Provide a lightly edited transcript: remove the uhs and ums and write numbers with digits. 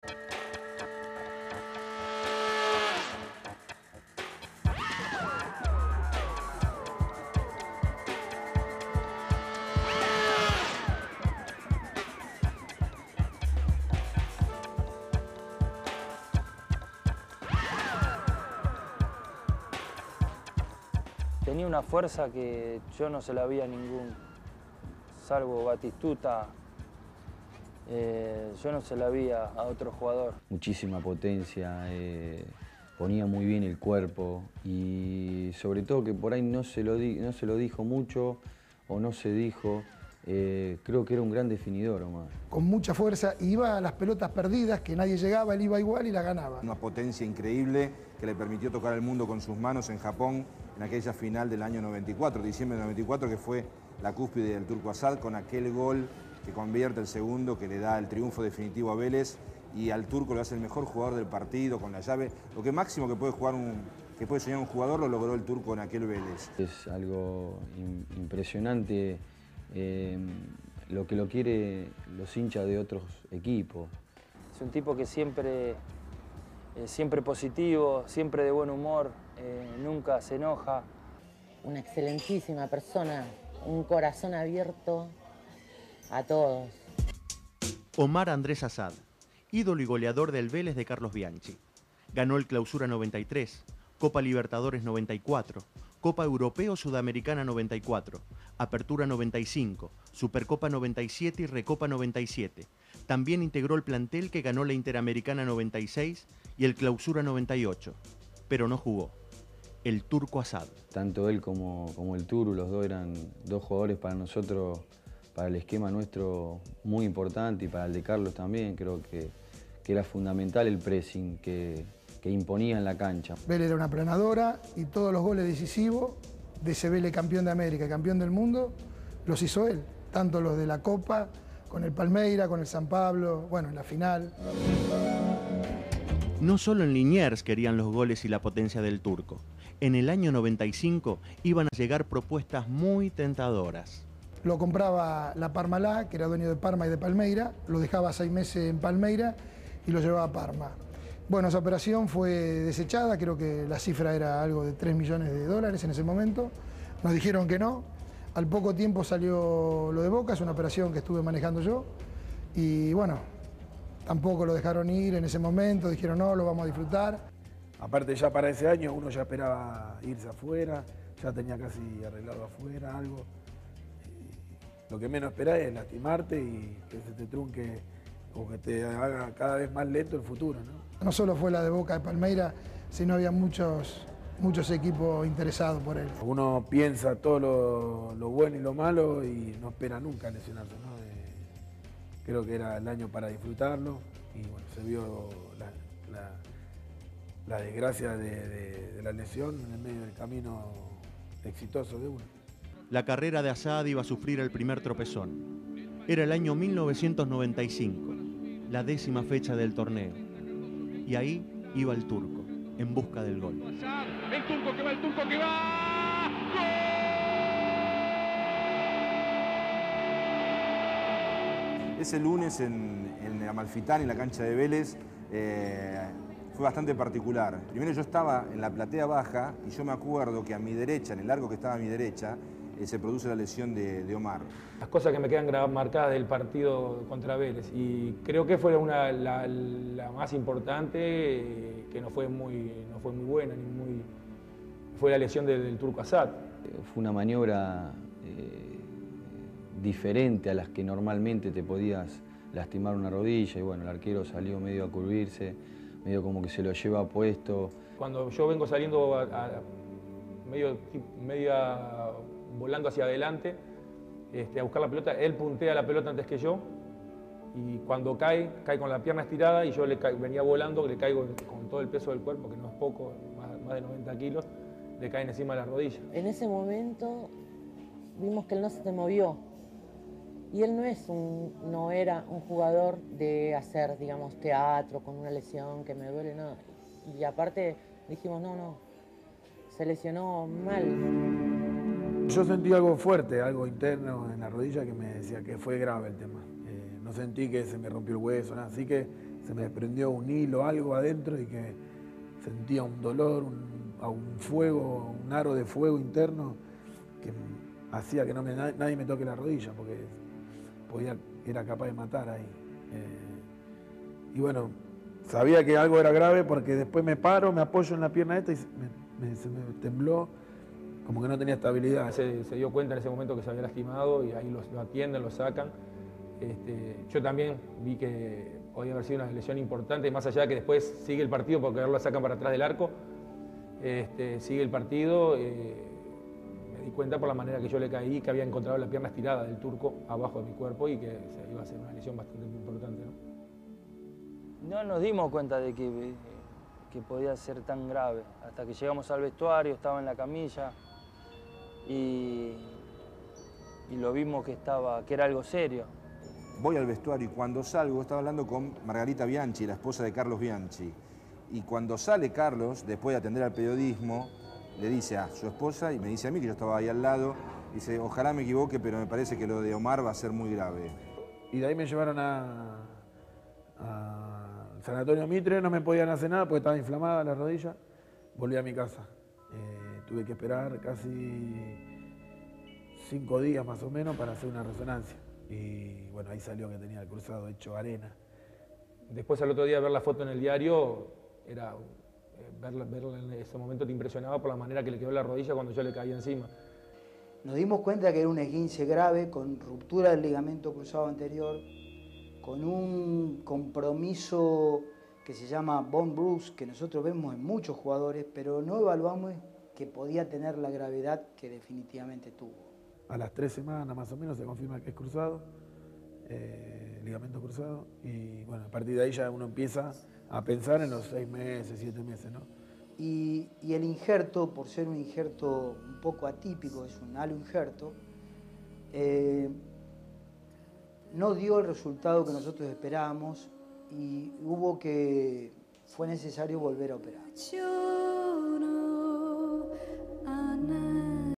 Tenía una fuerza que yo no se la vi a ningún, salvo Batistuta, yo no se la vi a otro jugador. Muchísima potencia, ponía muy bien el cuerpo y sobre todo que por ahí no se lo dijo mucho o no se dijo. Creo que era un gran definidor, Omar. Con mucha fuerza, iba a las pelotas perdidas, que nadie llegaba, él iba igual y la ganaba. Una potencia increíble que le permitió tocar el mundo con sus manos en Japón en aquella final del año 94, diciembre de 94, que fue la cúspide del Turco Asad, con aquel gol que convierte el segundo, que le da el triunfo definitivo a Vélez, y al turco lo hace el mejor jugador del partido, con la llave. Lo que máximo que puede soñar un jugador lo logró el turco en aquel Vélez. Es algo impresionante. Lo que lo quiere los hinchas de otros equipos. Es un tipo que siempre positivo, siempre de buen humor, nunca se enoja. Una excelentísima persona, un corazón abierto a todos. Omar Andrés Asad, ídolo y goleador del Vélez de Carlos Bianchi. Ganó el Clausura 93, Copa Libertadores 94, Copa Europeo Sudamericana 94, Apertura 95, Supercopa 97 y Recopa 97. También integró el plantel que ganó la Interamericana 96 y el Clausura 98, pero no jugó. El Turco Asad. Tanto él como el Turu, los dos eran dos jugadores para nosotros, para el esquema nuestro muy importante y para el de Carlos también. Creo que era fundamental el pressing que imponía en la cancha. Vélez era una planadora y todos los goles decisivos de ese Vélez campeón de América, campeón del mundo, los hizo él. Tanto los de la Copa, con el Palmeira, con el San Pablo, bueno, en la final. No solo en Liniers querían los goles y la potencia del turco. En el año 95 iban a llegar propuestas muy tentadoras. Lo compraba la Parmalat, que era dueño de Parma y de Palmeira, lo dejaba 6 meses en Palmeira y lo llevaba a Parma. Bueno, esa operación fue desechada, creo que la cifra era algo de 3 millones de dólares en ese momento. Nos dijeron que no. Al poco tiempo salió lo de Boca, es una operación que estuve manejando yo. Y bueno, tampoco lo dejaron ir en ese momento, dijeron no, lo vamos a disfrutar. Aparte ya para ese año uno ya esperaba irse afuera, ya tenía casi arreglado afuera algo. Y lo que menos esperás es lastimarte y que se te trunque o que te haga cada vez más lento el futuro, ¿no? No solo fue la de Boca de Palmeira, sino había muchos equipos interesados por él. Uno piensa todo lo bueno y lo malo y no espera nunca lesionarse, ¿no? Creo que era el año para disfrutarlo y bueno, se vio la desgracia de la lesión en el medio del camino exitoso de uno. La carrera de Asad iba a sufrir el primer tropezón. Era el año 1995, la 10ª fecha del torneo. Y ahí iba el turco, en busca del gol. El turco que va, el turco que va. ¡Gol! Ese lunes en Amalfitán, en la cancha de Vélez, fue bastante particular. Primero yo estaba en la platea baja y yo me acuerdo que a mi derecha, en el largo que estaba a mi derecha, se produce la lesión de Omar. Las cosas que me quedan marcadas del partido contra Vélez y creo que fue la más importante, que no fue muy buena, fue la lesión del Turco Asad. Fue una maniobra diferente a las que normalmente te podías lastimar una rodilla y bueno, el arquero salió medio a curvirse, medio como que se lo lleva puesto. Cuando yo vengo saliendo media volando hacia adelante a buscar la pelota, él puntea la pelota antes que yo y cuando cae con la pierna estirada y yo venía volando, le caigo con todo el peso del cuerpo, que no es poco, más de 90 kilos, le caen encima de la rodilla. En ese momento vimos que él no se movió y él no era un jugador de hacer, digamos, teatro con una lesión que me duele, no. Y aparte dijimos, no, se lesionó mal. Yo sentí algo fuerte, algo interno en la rodilla que me decía que fue grave el tema. No sentí que se me rompió el hueso, nada. Así que se me desprendió un hilo, algo adentro, y que sentía un dolor, un fuego, un aro de fuego interno que hacía que nadie me toque la rodilla, porque era capaz de matar ahí. Y bueno, sabía que algo era grave porque después me paro, me apoyo en la pierna esta y se me tembló, como que no tenía estabilidad. Se dio cuenta en ese momento que se había lastimado y ahí lo atienden, lo sacan. Yo también vi que podía haber sido una lesión importante, más allá de que después sigue el partido porque ahora lo sacan para atrás del arco. Sigue el partido, me di cuenta por la manera que yo le caí, que había encontrado la pierna estirada del turco abajo de mi cuerpo y que se iba a ser una lesión bastante importante, ¿no? No nos dimos cuenta de que podía ser tan grave, hasta que llegamos al vestuario, estaba en la camilla y lo vimos que era algo serio. Voy al vestuario y cuando salgo, estaba hablando con Margarita Bianchi, la esposa de Carlos Bianchi. Y cuando sale Carlos, después de atender al periodismo, le dice a su esposa y me dice a mí, que yo estaba ahí al lado, dice, ojalá me equivoque, pero me parece que lo de Omar va a ser muy grave. Y de ahí me llevaron al Sanatorio Mitre, no me podían hacer nada porque estaba inflamada la rodilla. Volví a mi casa. Tuve que esperar casi 5 días más o menos para hacer una resonancia. Y bueno, ahí salió que tenía el cruzado hecho arena. Después al otro día ver la foto en el diario, verla en ese momento te impresionaba por la manera que le quedó la rodilla cuando yo le caía encima. Nos dimos cuenta que era un esguince grave, con ruptura del ligamento cruzado anterior, con un compromiso que se llama bone bruise, que nosotros vemos en muchos jugadores, pero no evaluamos que podía tener la gravedad que definitivamente tuvo. A las 3 semanas más o menos se confirma que es cruzado, ligamento cruzado, y bueno, a partir de ahí ya uno empieza a pensar en los 6 meses, 7 meses, ¿no? Y el injerto, por ser un injerto un poco atípico, es un aloinjerto, no dio el resultado que nosotros esperábamos y fue necesario volver a operar.